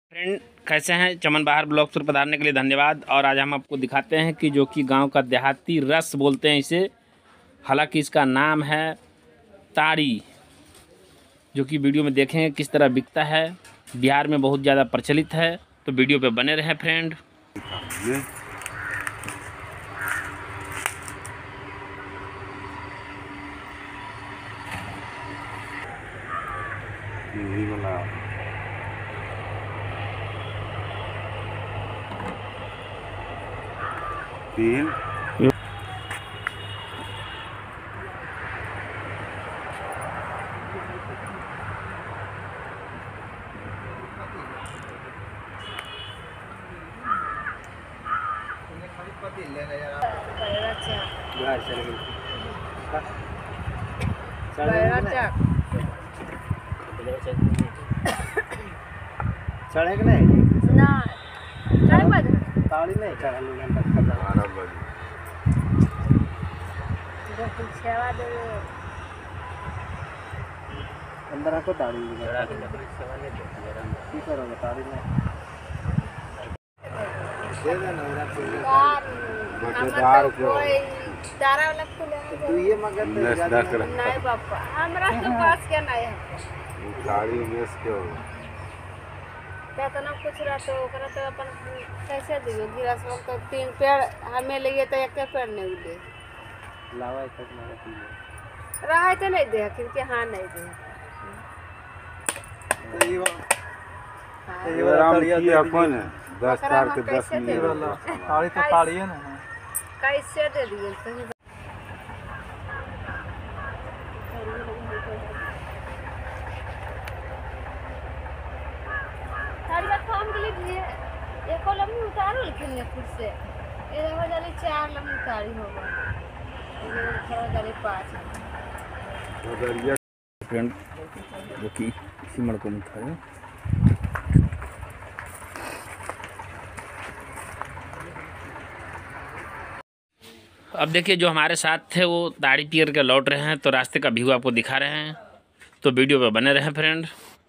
Friend कैसे हैं। चमन बाहर ब्लॉग पर पधारने के लिए धन्यवाद। और आज हम आपको दिखाते हैं कि जो कि गांव का देहाती रस बोलते हैं इसे, हालांकि इसका नाम है तारी, जो कि वीडियो में देखेंगे किस तरह बिकता है। बिहार में बहुत ज़्यादा प्रचलित है, तो वीडियो पे बने रहें फ्रेंड। तीन चढ़े के नहीं ना काय बजे ताली नहीं चढ़ल सेवा दे अंदर को ताली की करोगे ताली में दे देना यार कोई दारा वाला खुले तू ये मगर नहीं पापा हमरा के पास क्या नहीं है ताली में के हो केतना कुछ रहते ओकरा तो अपन कैसे दियो गिरास वक्त तो 3 पेड़ हमें लिए तो एक पेड़ नहीं दे लावा तक मारे पी रहा तो नहीं दे क्योंकि हां नहीं दे ये वाला ताली अपन 10 तार के 10 मिनट वाला ताली तो ताली है ना कैसे दे दिए सही एक लम्बी उतारो लेकिन खुद से ये हो जाली 4 लम्बी उतारी होगा ये थोड़ा जाली 5 फ्रेंड जो कि इसी मड़को में था। अब देखिए जो हमारे साथ थे वो दाढ़ी पी करके लौट रहे हैं, तो रास्ते का व्यू आपको दिखा रहे हैं, तो वीडियो पे बने रहें फ्रेंड।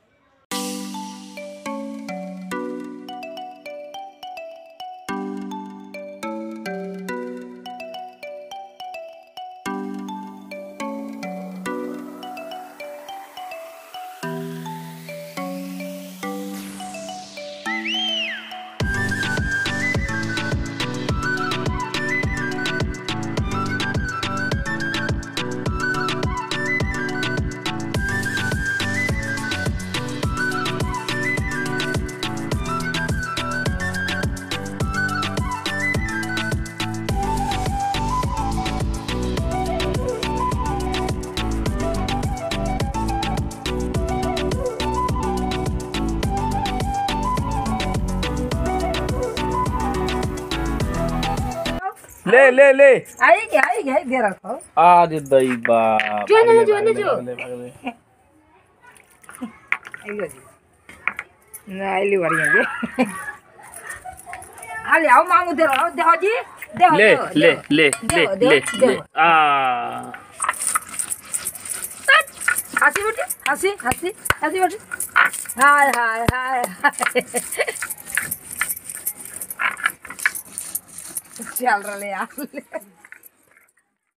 ले ले ले आई गया दे रखो अरे दई बाप जो आइलो जी ना आइली बढ़िया जी आले आओ मामू दे रहो दे जी दे ले ले ले ले ले ले आ हंसी बेटी हंसी बेटी हाय चल रहा यार